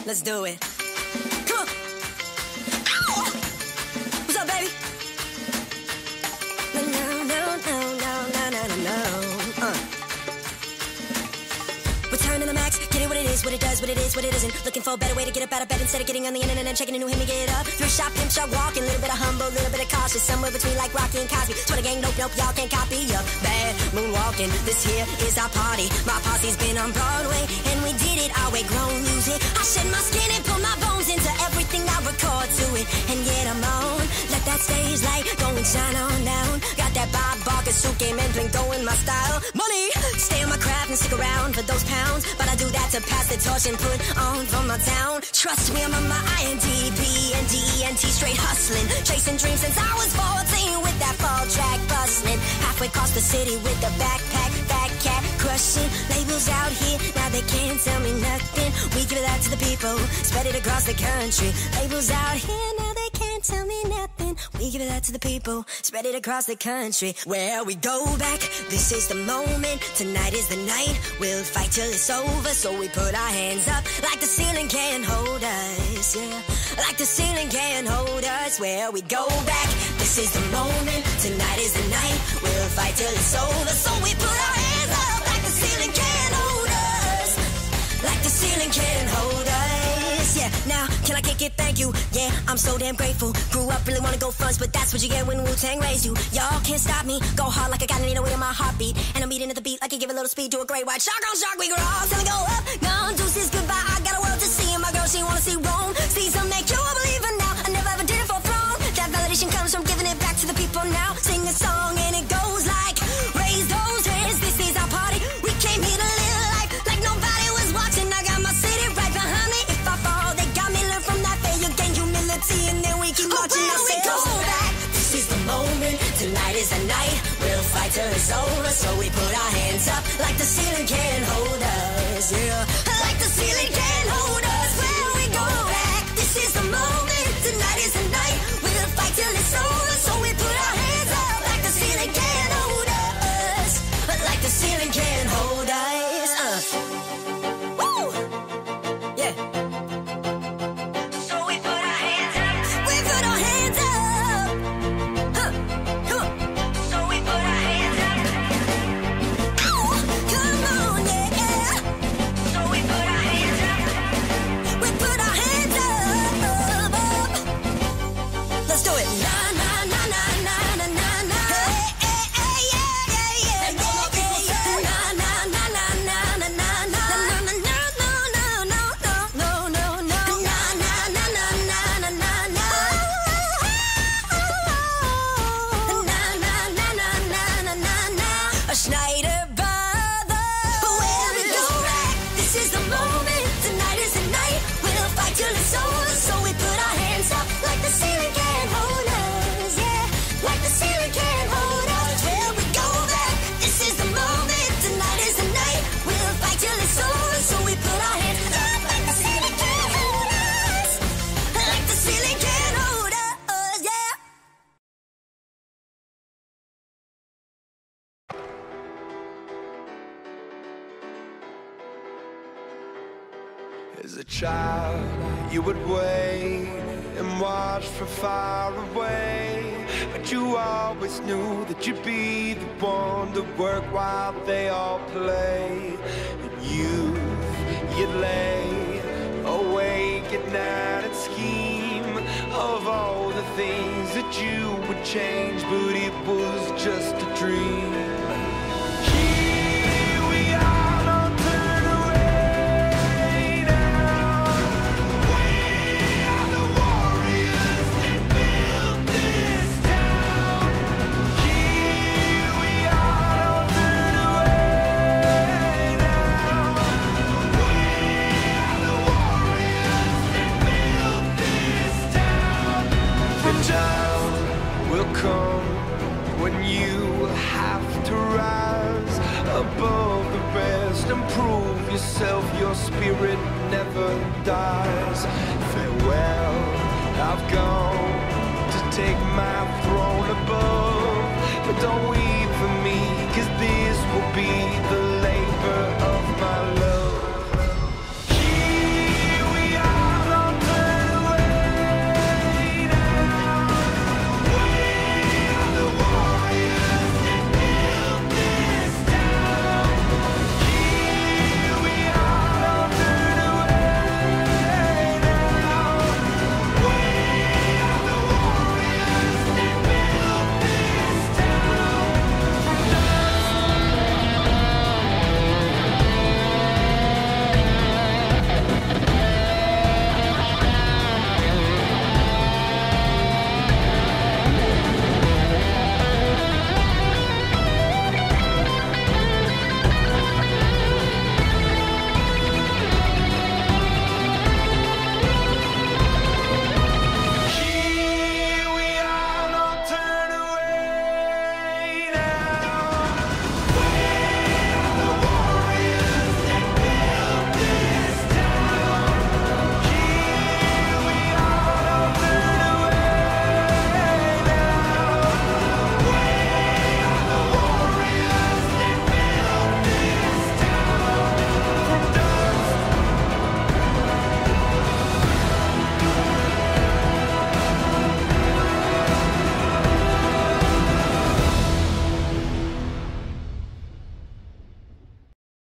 Let's do it. Come on. Ow! What's up, baby? No. Return to the max, get it what it is, what it does, what it is, what it isn't. Looking for a better way to get up out of bed instead of getting on the internet and checking a new hit me get up. Thrift shop, pimp shop, walking, little bit of humble, little bit of cautious, somewhere between like Rocky and Cosby. Twitter gang, nope, y'all can't copy ya. Bad moonwalking, this here is our party. My posse's been on Broadway, and we did it our way, grown music. I shed my skin and put my bones into everything I record to it, and yet I'm on. Let that stage light go and shine on down. Got that Bob Barker suit game and bling going my style. Money, stay on my craft and stick around for those pounds, but I do that to pass the torch and put on for my town. Trust me, I'm on my INDP and DENT, straight hustling, chasing dreams since I was 14 with that fall track bustling. Halfway across the city with the backpack, fat cat crushing. Labels out here, now they can't tell me nothing. We give it out to the people, spread it across the country. Labels out here, now they can't tell me nothing. We give it out to the people, spread it across the country. Where we go back, this is the moment. Tonight is the night, we'll fight till it's over. So we put our hands up like the ceiling can't hold us, yeah. Like the ceiling can't hold us. Where we go back, this is the moment. Tonight is the night, we'll fight till it's over. So we put our hands up like the ceiling can't hold us. Like the ceiling can't hold us, yeah. Now, can I kick it? Thank you, yeah, I'm so damn grateful. Grew up, really wanna go fronts, but that's what you get when Wu-Tang raised you. Y'all can't stop me, go hard like I got an weight in my heartbeat. And I'm beating at the beat like you give a little speed to a great white shark on shark. We grow all till we go up, gone, deuces, goodbye. I got a world to see, and my girl, she wanna see Rome. Caesar make you a believer now, I never ever did it for a throne. That validation comes from giving it back to the people now. Sing a song and it goes like, raise those hands, this is our party. We came here to live life like nobody was watching. I got my city right behind me. If I fall, they got me, learn from that failure, gain humility, and then we keep marching. Now we go back, this is the moment. Tonight is the night, we'll fight till it's over. So we put our hands up like the ceiling can't hold us, yeah. Like the ceiling can't hold us. Where we go back, this is the moment. Tonight is the night, we'll fight till it's over. So we put our hands up like the ceiling can't hold us. Like the ceiling can't hold us. Woo! Yeah. So we put our hands up. We put our hands up. Huh. Come on. So we put our hands up. Oh, come on, yeah. So we put our hands up. We put our hands up. Let's do it. Na na na na na na na na. Hey, hey, hey, yeah, yeah, yeah, yeah. Na na na na na na na na. Na na no no no no no no no. Na na na na na na na na. Na na na na na na na. A Schneider brother. Where we go back, this is the moment. Tonight is the night, we'll fight till it's over. So we put our hands up like the ceiling can't hold us, yeah. Like the ceiling can't hold us. Where we go back, this is the moment. Tonight is the night, we'll fight till it's over. So we put our hands up like the ceiling can't hold us. Like the ceiling can't hold us, yeah. As a child, you would wait and watch from far away, but you always knew that you'd be the one to work while they all play. In youth, you'd lay awake at night and scheme of all the things that you would change, but it was just a dream. Here we are, don't turn away now. We are the warriors that built this town. Here we are, don't turn away now. We are the warriors that built this town. The time will come when you have to rise above the rest and prove yourself. Your spirit never dies. Farewell, I've gone to take my throne above, but don't weep for me, 'cause this will be the labor